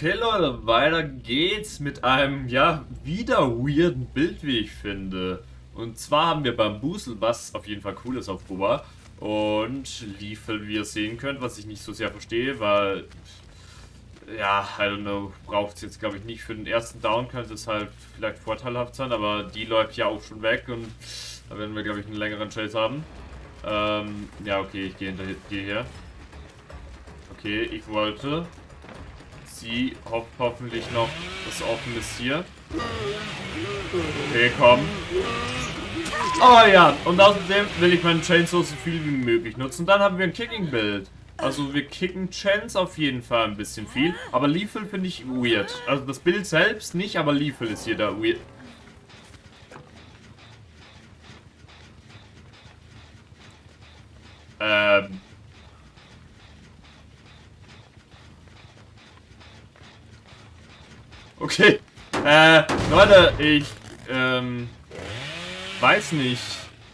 Okay, Leute, weiter geht's mit einem, ja, wieder weirden Bild, wie ich finde. Und zwar haben wir Bambusel, was auf jeden Fall cool ist auf Boba. Und Liefel, wie ihr sehen könnt, was ich nicht so sehr verstehe, weil, ja, I don't know, braucht es jetzt, glaube ich, nicht. Für den ersten Down könnte es halt vielleicht vorteilhaft sein, aber die läuft ja auch schon weg und da werden wir, glaube ich, einen längeren Chase haben. Ja, okay, ich gehe hinter dir her. Okay, ich wollte... Sie hofft hoffentlich noch, dass offen ist hier. Okay, komm. Oh ja, und außerdem will ich meinen Chainsaw so viel wie möglich nutzen. Dann haben wir ein Kicking-Bild. Also wir kicken Chance auf jeden Fall ein bisschen viel. Aber Lethal finde ich weird. Also das Bild selbst nicht, aber Lethal ist hier da weird. Okay. Leute, ich, weiß nicht,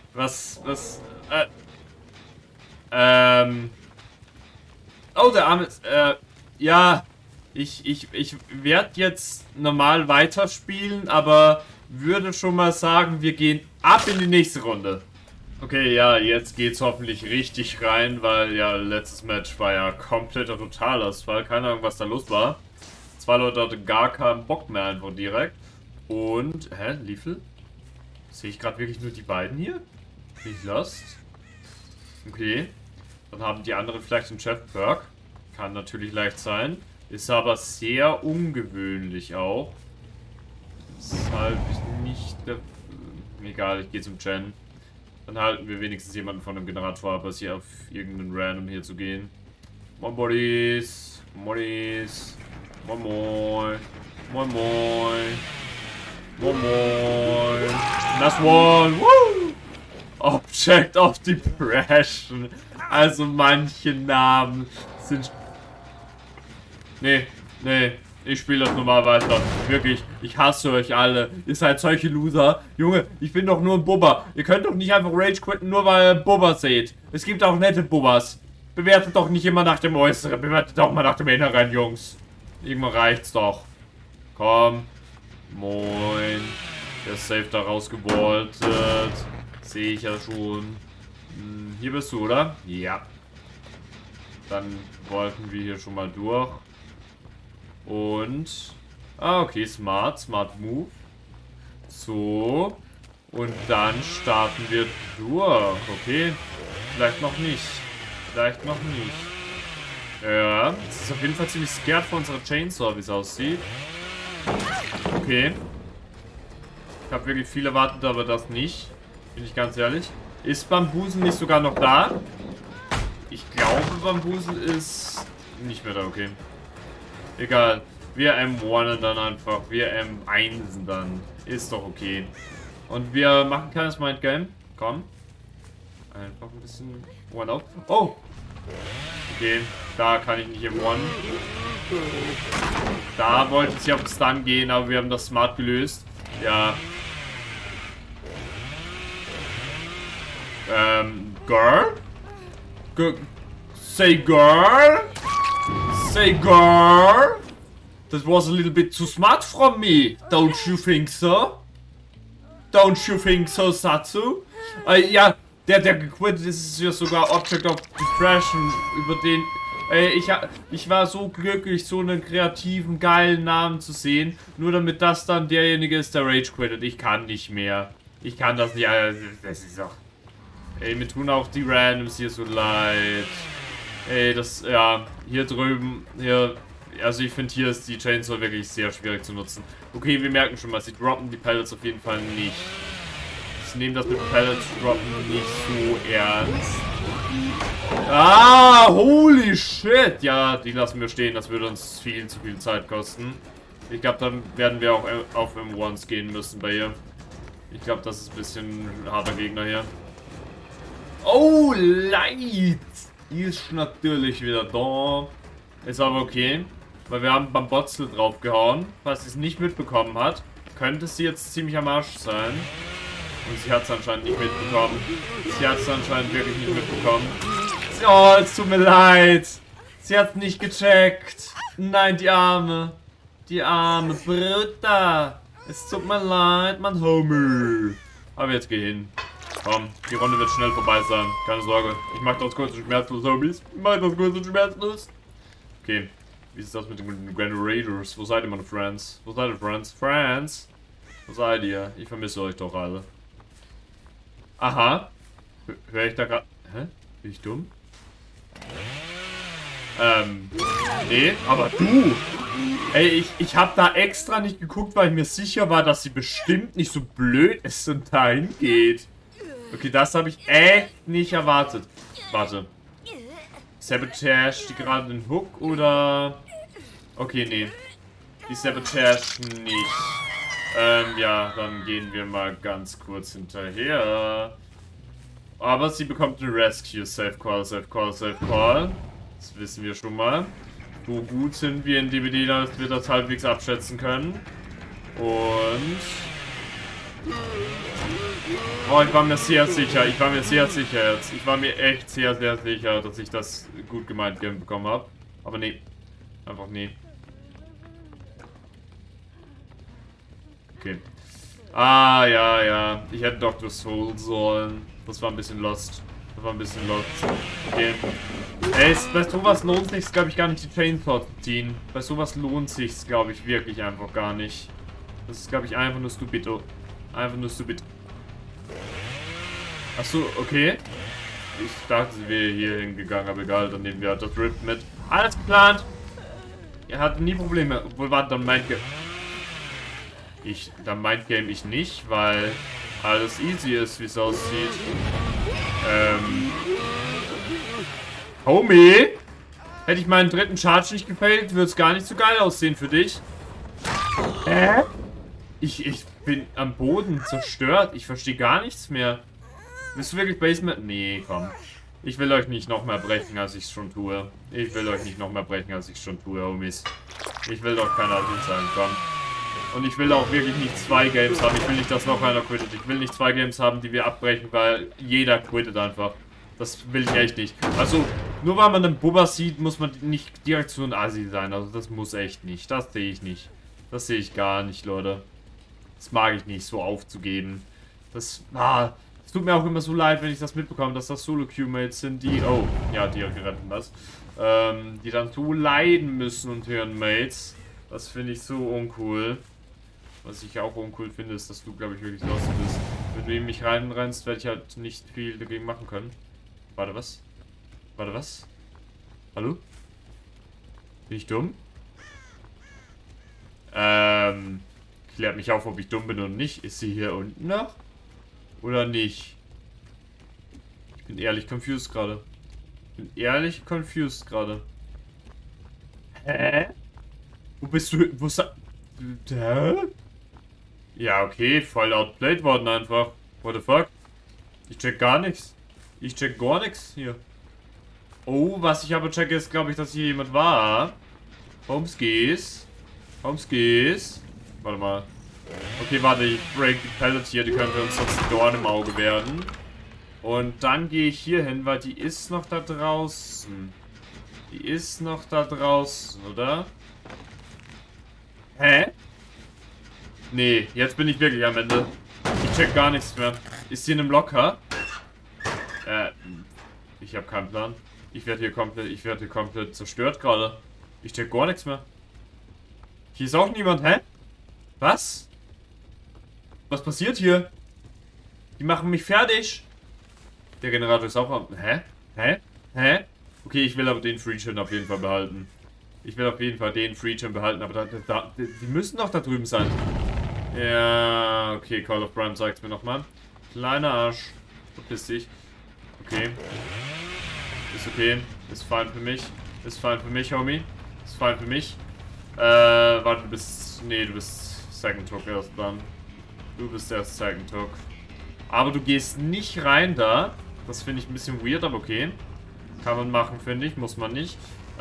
oh, der Arme ist, ja, ich werde jetzt normal weiterspielen, aber würde schon mal sagen, wir gehen ab in die nächste Runde. Okay, ja, jetzt geht's hoffentlich richtig rein, weil ja, letztes Match war ja kompletter Totalausfall, keine Ahnung, was da los war. Zwei Leute hatten gar keinen Bock mehr einfach direkt. Und, Lethal? Sehe ich gerade wirklich nur die beiden hier? Bin ich lost? Okay. Dann haben die anderen vielleicht einen Chef-Perk. Kann natürlich leicht sein. Ist aber sehr ungewöhnlich auch. Deshalb nicht der... Egal, ich gehe zum Chen. Dann halten wir wenigstens jemanden von dem Generator ab, als hier auf irgendeinen Random hier zu gehen. Moin Bodies. Bodies. Moin Moin. Moin Moin. Moin Moin. Das one. Woo! Object of Depression. Also manche Namen sind... Nee. Ich spiele das normal weiter. Wirklich, ich hasse euch alle. Ihr seid solche Loser. Junge, ich bin doch nur ein Bubba. Ihr könnt doch nicht einfach Rage quitten, nur weil ihr Bubba seht. Es gibt auch nette Bubbas. Bewertet doch nicht immer nach dem Äußeren. Bewertet doch mal nach dem Inneren, Jungs. Irgendwann reicht's doch. Komm. Moin. Der ist safe da rausgeboltet. Sehe ich ja schon. Hier bist du, oder? Ja. Dann wollten wir hier schon mal durch. Und... Ah, okay, smart Move. So. Und dann starten wir durch. Okay. Vielleicht noch nicht. Vielleicht noch nicht. Ja, das ist auf jeden Fall ziemlich scared von unserer Chainsaw, wie es aussieht. Okay. Ich habe wirklich viel erwartet, aber das nicht. Bin ich ganz ehrlich. Ist Bambusel nicht sogar noch da? Ich glaube, Bambusel ist nicht mehr da, okay. Egal. Wir M1 dann einfach. Wir M1 dann. Ist doch okay. Und wir machen keines Mindgame. Komm. Einfach ein bisschen One-Out. Oh! Okay, da kann ich nicht im One. Da wollte sie auf den Stun gehen, aber wir haben das smart gelöst. Ja. Girl? Say girl? Say girl? That was a little bit too smart from me. Don't you think so? Don't you think so, Satsu? Ja. Der gequittet ist, ist ja sogar Object of Depression, über den... ich war so glücklich, so einen kreativen, geilen Namen zu sehen. Nur damit das dann derjenige ist, der Rage quittet. Ich kann nicht mehr. Ich kann das nicht... Das ist doch... Ey, mir tun auch die Randoms hier so leid. Ey, das... Ja, hier drüben... Hier... Also ich finde, hier ist die Chainsaw wirklich sehr schwierig zu nutzen. Okay, wir merken schon mal, sie droppen die Pellets auf jeden Fall nicht. Ich nehme das mit Pellets droppen nicht so ernst. Ah, holy shit. Ja, die lassen wir stehen. Das würde uns viel zu viel Zeit kosten. Ich glaube, dann werden wir auch auf M1s gehen müssen bei ihr. Ich glaube, das ist ein bisschen ein harter Gegner hier. Oh, Light. Die ist natürlich wieder da. Ist aber okay. Weil wir haben beim Botzel draufgehauen. Falls sie es nicht mitbekommen hat, könnte sie jetzt ziemlich am Arsch sein. Und sie hat es anscheinend nicht mitbekommen. Sie hat es anscheinend wirklich nicht mitbekommen. Oh, es tut mir leid. Sie hat es nicht gecheckt. Nein, die Arme. Die arme Britta. Es tut mir leid, mein Homie. Aber jetzt geh hin. Komm, die Runde wird schnell vorbei sein. Keine Sorge. Ich mach das kurz und schmerzlos, Homies. Ich mach das kurz und schmerzlos. Okay. Wie ist das mit den Grand Raiders? Wo seid ihr, meine Friends? Wo seid ihr, Friends? Friends? Wo seid ihr? Ich vermisse euch doch alle. Aha. Hör ich da gerade... Hä? Bin ich dumm? Nee, aber du! Ey, ich hab da extra nicht geguckt, weil ich mir sicher war, dass sie bestimmt nicht so blöd ist und dahin geht. Okay, das habe ich echt nicht erwartet. Warte. Sabotage, die gerade den Hook oder... Okay, nee. Die Sabotage nicht. Ja, dann gehen wir mal ganz kurz hinterher. Aber sie bekommt einen Rescue. Safe Call, Safe Call, Safe Call. Das wissen wir schon mal. So gut sind wir in DBD, dass wir das halbwegs abschätzen können. Und... Oh, ich war mir sehr sicher. Ich war mir sehr sicher jetzt. Ich war mir echt sehr, sehr sicher, dass ich das gut gemeint bekommen habe. Aber nee. Einfach nee. Okay. Ah, ja, ja. Ich hätte Dr. Soul sollen. Das war ein bisschen lost. Das war ein bisschen lost. Okay. Ey, bei sowas lohnt sich's, glaube ich, gar nicht, die Chainsaw zu ziehen. Bei sowas lohnt sich's, glaube ich, wirklich einfach gar nicht. Das ist, glaube ich, einfach nur stupido. Einfach nur stupid. Achso, okay. Ich dachte, sie wäre hier hingegangen, aber egal, dann nehmen wir halt das Rift mit. Alles geplant. Er hatte nie Probleme. Obwohl, warte, dann Mindgame. Dann Mindgame ich nicht, weil alles easy ist, wie es aussieht. Homie! Hätte ich meinen dritten Charge nicht gefailt, würde es gar nicht so geil aussehen für dich. Hä? Ich bin am Boden zerstört. Ich verstehe gar nichts mehr. Bist du wirklich Basement? Nee, komm. Ich will euch nicht noch mehr brechen, als ich es schon tue. Ich will euch nicht noch mehr brechen, als ich es schon tue, Homies. Ich will doch keiner Admin sein, komm. Und ich will auch wirklich nicht 2 Games haben. Ich will nicht, dass noch einer quittet. Ich will nicht 2 Games haben, die wir abbrechen, weil jeder quittet einfach. Das will ich echt nicht. Also, nur weil man einen Bubba sieht, muss man nicht direkt so ein Assi sein. Also, das muss echt nicht. Das sehe ich nicht. Das sehe ich gar nicht, Leute. Das mag ich nicht, so aufzugeben. Es tut mir auch immer so leid, wenn ich das mitbekomme, dass das Solo-Q-Mates sind, die... Oh, ja, die retten das. Die dann so leiden müssen und hören Mates. Das finde ich so uncool. Was ich auch uncool finde, ist, dass du, glaube ich, wirklich lost bist. Wenn du in mich reinrennst, werde ich halt nicht viel dagegen machen können. Warte, was? Warte, was? Hallo? Bin ich dumm? Klärt mich auf, ob ich dumm bin oder nicht. Ist sie hier unten noch? Oder nicht? Ich bin ehrlich confused gerade. Hä? Wo bist du? Wo ist Hä? Ja, okay, voll outplayed worden einfach. What the fuck? Ich check gar nichts. Ich check gar nichts hier. Oh, was ich aber checke, ist, glaube ich, dass hier jemand war. Homeskis. Warte mal. Okay, warte, ich break die Pellets hier, die könnte uns sonst ein Dorn im Auge werden. Und dann gehe ich hier hin, weil die ist noch da draußen. Oder? Hä? Nee, jetzt bin ich wirklich am Ende. Ich check gar nichts mehr. Ist hier in einem Locker? Ich habe keinen Plan. Ich werde hier komplett zerstört gerade. Ich check gar nichts mehr. Hier ist auch niemand, hä? Was? Was passiert hier? Die machen mich fertig. Der Generator ist auch am... Hä? Okay, ich will aber den Free-Chin auf jeden Fall behalten. Aber die müssen doch da drüben sein. Ja, okay, Call of Prime zeigt es mir nochmal. Kleiner Arsch. Verpiss dich. Okay. Ist okay. Ist fein für mich. Homie. Ist fein für mich. Warte, du bist... Nee, du bist Second Talk erst dann. Du bist erst Second Talk. Aber du gehst nicht rein da. Das finde ich ein bisschen weird, aber okay. Kann man machen, finde ich. Muss man nicht.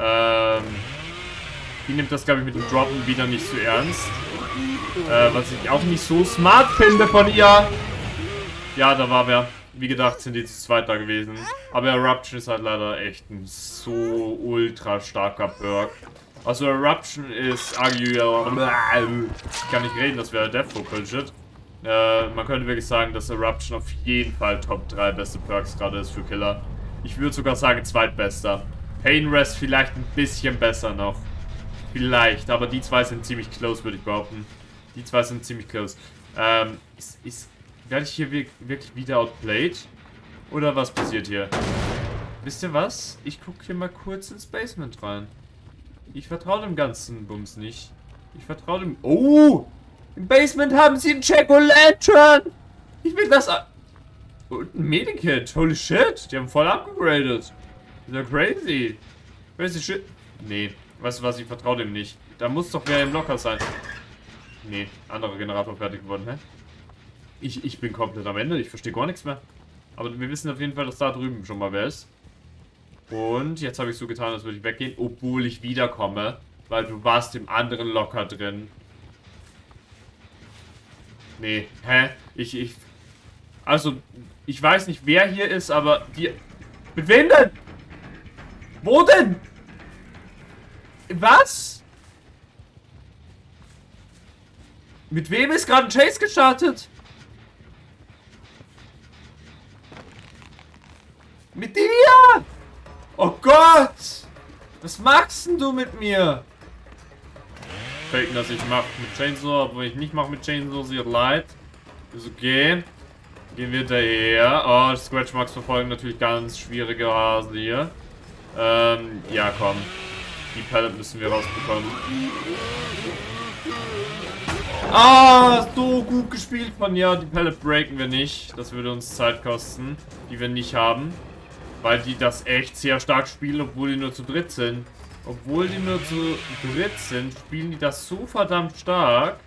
Die nimmt das, glaube ich, mit dem Droppen wieder nicht so ernst. Was ich auch nicht so smart finde von ihr. Ja, da war wer. Wie gedacht, sind die zu zweit da gewesen. Aber Eruption ist halt leider echt ein so ultra starker Perk. Also Eruption ist arguably... Ich kann nicht reden, das wäre Deathful Bullshit. Man könnte wirklich sagen, dass Eruption auf jeden Fall Top 3 beste Perks gerade ist für Killer. Ich würde sogar sagen zweitbester. Pain Rest vielleicht ein bisschen besser noch. Vielleicht, aber die zwei sind ziemlich close, würde ich behaupten. Die zwei sind ziemlich close. Werde ich hier wirklich wieder outplayed? Oder was passiert hier? Wisst ihr was? Ich gucke hier mal kurz ins Basement rein. Ich vertraue dem ganzen Bums nicht. Ich vertraue dem... Oh! Im Basement haben sie einen Jack-O-Lantern! Ich will das... Und ein Medikit. Holy shit. Die haben voll upgegradet. Ist ja crazy. Crazy shit. Nee. Weißt du was? Ich vertraue dem nicht. Da muss doch wer im Locker sein. Nee. Anderer Generator fertig geworden, hä? Ich bin komplett am Ende. Ich verstehe gar nichts mehr. Aber wir wissen auf jeden Fall, dass da drüben schon mal wer ist. Und jetzt habe ich so getan, als würde ich weggehen, obwohl ich wiederkomme. Weil du warst im anderen Locker drin. Nee, hä? Also, ich weiß nicht, wer hier ist, aber die... Mit wem denn? Wo denn? Was? Mit wem ist gerade ein Chase gestartet? Mit dir? Oh Gott! Was machst denn du mit mir? Faken, dass ich mache mit Chainsaw, obwohl ich nicht mache mit Chainsaw, sie hat leid. Ist okay. Gehen wir daher. Oh, Scratch Marks verfolgen natürlich ganz schwierige Hase hier. Ja, komm. Die Pallet müssen wir rausbekommen. Ah, so gut gespielt von ja. Die Pallet breaken wir nicht. Das würde uns Zeit kosten, die wir nicht haben. Weil die das echt sehr stark spielen, obwohl die nur zu dritt sind. Obwohl die nur zu dritt sind, spielen die das so verdammt stark.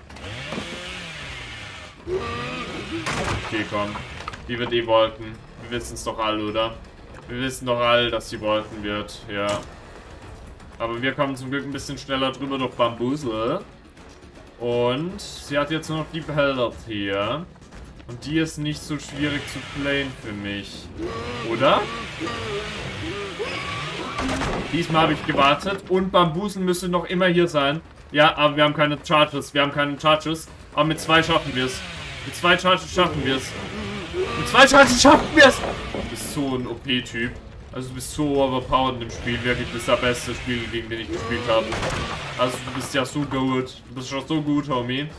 Okay, komm. Die wird eh Wolken. Wir wissen es doch alle, oder? Wir wissen doch alle, dass die Wolken wird. Ja. Aber wir kommen zum Glück ein bisschen schneller drüber durch Bambusel. Und sie hat jetzt nur noch die Pellet hier. Und die ist nicht so schwierig zu playen für mich. Oder? Diesmal habe ich gewartet. Und Bambusen müsste noch immer hier sein. Ja, aber wir haben keine Charges. Wir haben keine Charges. Aber mit 2 schaffen wir es. Mit 2 Charges schaffen wir es. Mit 2 Charges schaffen wir es. Du bist so ein OP-Typ. Also du bist so overpowered in dem Spiel. Wirklich, du bist der beste Spieler, gegen den ich gespielt habe. Also du bist ja so gut. Du bist schon so gut, Homie.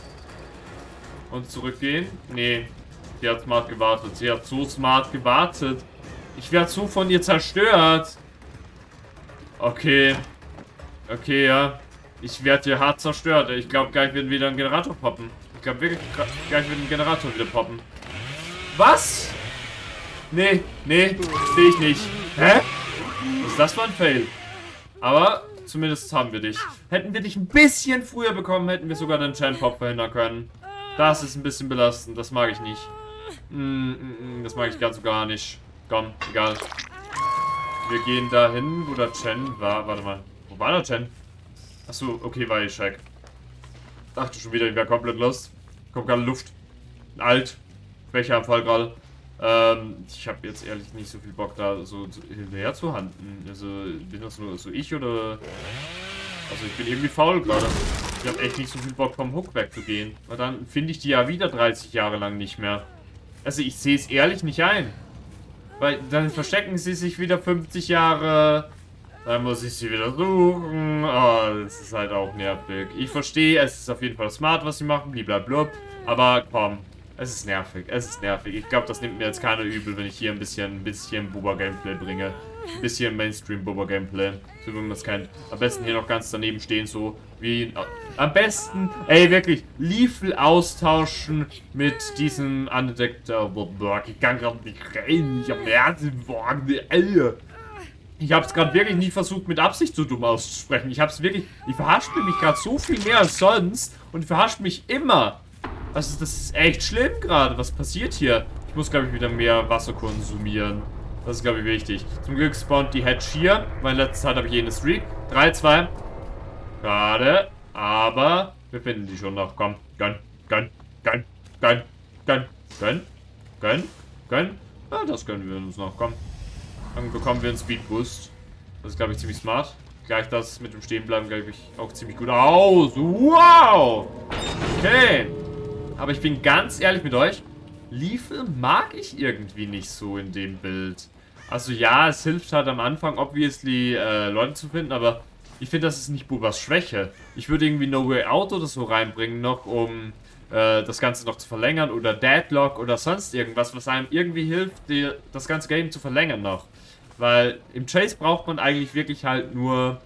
Und zurückgehen? Nee. Sie hat smart gewartet. Sie hat so smart gewartet. Ich werde so von ihr zerstört. Okay. Okay, ja. Ich werde hier hart zerstört. Ich glaube, gleich wird wieder ein Generator poppen. Ich glaube wirklich, gleich wird ein Generator wieder poppen. Was? Nee, nee, sehe ich nicht. Hä? Was ist das für ein Fail? Aber zumindest haben wir dich. Hätten wir dich ein bisschen früher bekommen, hätten wir sogar den Chain-Pop verhindern können. Das ist ein bisschen belastend. Das mag ich nicht. Das mag ich ganz so gar nicht. Komm, egal. Wir gehen dahin, wo der Chen war. Warte mal. Wo war der Chen? Achso, okay, war ich check. Dachte schon wieder, ich wäre komplett lost. Kommt gerade Luft. Alt. Schwächeanfall gerade. Ich habe jetzt ehrlich nicht so viel Bock da so hinterher zu handen. Also, bin das nur so ich oder... Also ich bin irgendwie faul gerade. Ich habe echt nicht so viel Bock vom Hook wegzugehen. Weil dann finde ich die ja wieder 30 Jahre lang nicht mehr. Also ich sehe es ehrlich nicht ein. Weil dann verstecken sie sich wieder 50 Jahre. Dann muss ich sie wieder suchen. Oh, das ist halt auch nervig. Ich verstehe, es ist auf jeden Fall smart, was sie machen. Blablabla. Aber komm, es ist nervig. Es ist nervig. Ich glaube, das nimmt mir jetzt keiner übel, wenn ich hier ein bisschen Boba-Gameplay bringe. Ein bisschen Mainstream-Boba-Gameplay. So wie man das kennt. Am besten hier noch ganz daneben stehen, so wie... Am besten, ey, wirklich, Liefel austauschen mit diesem undeckten... Ich kann gerade nicht rein. Ich hab Herzenwagen, ey. Ich hab's gerade wirklich nie versucht, mit Absicht so dumm auszusprechen. Ich hab's wirklich... Ich verhaspel mich gerade so viel mehr als sonst. Und ich verhaspel mich immer. Also, das ist echt schlimm gerade. Was passiert hier? Ich muss, glaube ich, wieder mehr Wasser konsumieren. Das ist, glaube ich, wichtig. Zum Glück spawnt die Hedge hier, weil in letzter Zeit habe ich eine Streak. 3, 2. Gerade. Aber wir finden die schon noch. Komm. Gönn. Ja, das gönnen wir uns noch. Komm. Dann bekommen wir einen Speed Boost. Das ist, glaube ich, ziemlich smart. gleich das mit dem Stehenbleiben, glaube ich, auch ziemlich gut aus. Wow! Okay. Aber ich bin ganz ehrlich mit euch, Lethal mag ich irgendwie nicht so in dem Bild. Also ja, es hilft halt am Anfang, obviously, Leute zu finden, aber ich finde, das ist nicht Bubas Schwäche. Ich würde irgendwie No Way Out oder so reinbringen, noch um das Ganze noch zu verlängern oder Deadlock oder sonst irgendwas, was einem irgendwie hilft, das ganze Game zu verlängern noch. Weil im Chase braucht man eigentlich wirklich halt nur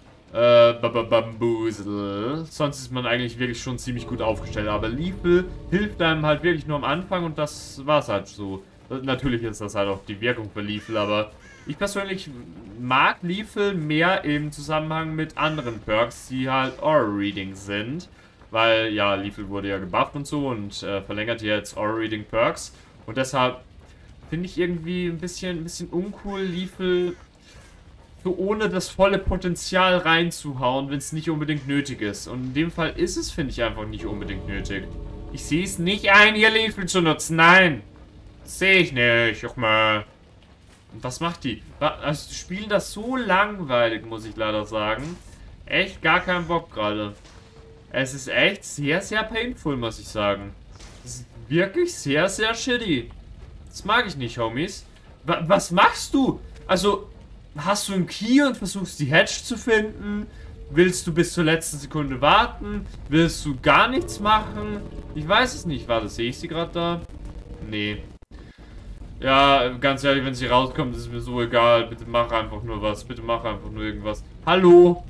Bamboozle. Sonst ist man eigentlich wirklich schon ziemlich gut aufgestellt. Aber Lethal hilft einem halt wirklich nur am Anfang und das war's halt so. Natürlich ist das halt auch die Wirkung für Lethal, aber ich persönlich mag Lethal mehr im Zusammenhang mit anderen Perks, die halt Aura-Reading sind. Weil, ja, Lethal wurde ja gebufft und so und verlängert jetzt Aura-Reading Perks. Und deshalb finde ich irgendwie ein bisschen uncool, Lethal so ohne das volle Potenzial reinzuhauen, wenn es nicht unbedingt nötig ist. Und in dem Fall ist es, finde ich, einfach nicht unbedingt nötig. Ich sehe es nicht ein, hier Lethal zu nutzen. Nein! Sehe ich nicht. Guck mal. Und was macht die? Also, die spielen das so langweilig, muss ich leider sagen. Echt gar keinen Bock gerade. Es ist echt sehr, sehr painful, muss ich sagen. Das ist wirklich sehr, sehr shitty. Das mag ich nicht, Homies. Was machst du? Also, hast du einen Key und versuchst die Hedge zu finden? Willst du bis zur letzten Sekunde warten? Willst du gar nichts machen? Ich weiß es nicht. Warte, sehe ich sie gerade da? Nee. Ja, ganz ehrlich, wenn sie rauskommt, ist mir so egal. Bitte mach einfach nur was. Bitte mach einfach nur irgendwas. Hallo?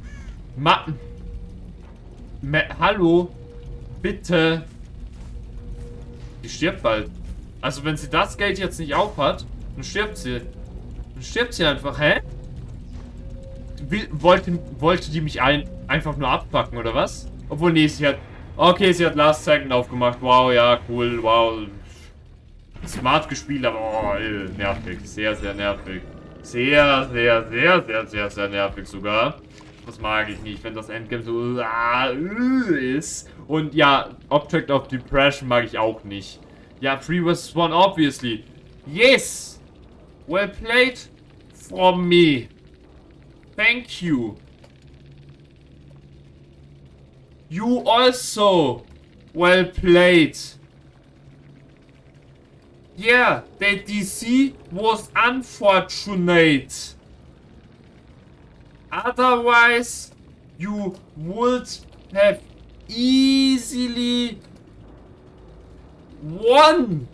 Hallo? Bitte? Die stirbt bald. Also wenn sie das Geld jetzt nicht aufhat, dann stirbt sie. Dann stirbt sie einfach, hä? Wollte die mich einfach nur abpacken, oder was? Obwohl, nee, sie hat... Okay, sie hat Last Second aufgemacht. Wow, ja, cool, wow. Smart gespielt, aber oh, nervig. Sehr, sehr nervig. Sehr, sehr, sehr, sehr, sehr, sehr nervig sogar. Das mag ich nicht, wenn das Endgame so ist. Und ja, Object of Depression mag ich auch nicht. Ja, 3 vs 1, obviously. Yes! Well played from me. Thank you. You also well played. Yeah, the DC was unfortunate. Otherwise, you would have easily won.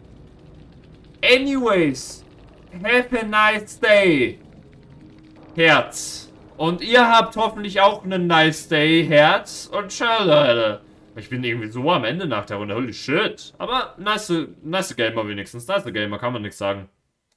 Anyways, have a nice day. Herz. Und ihr habt hoffentlich auch einen nice day, Herz. Und ciao, Leute. Ich bin irgendwie so am Ende nach der Runde. Holy shit. Aber nice Gamer wenigstens. Nice Gamer, kann man nichts sagen.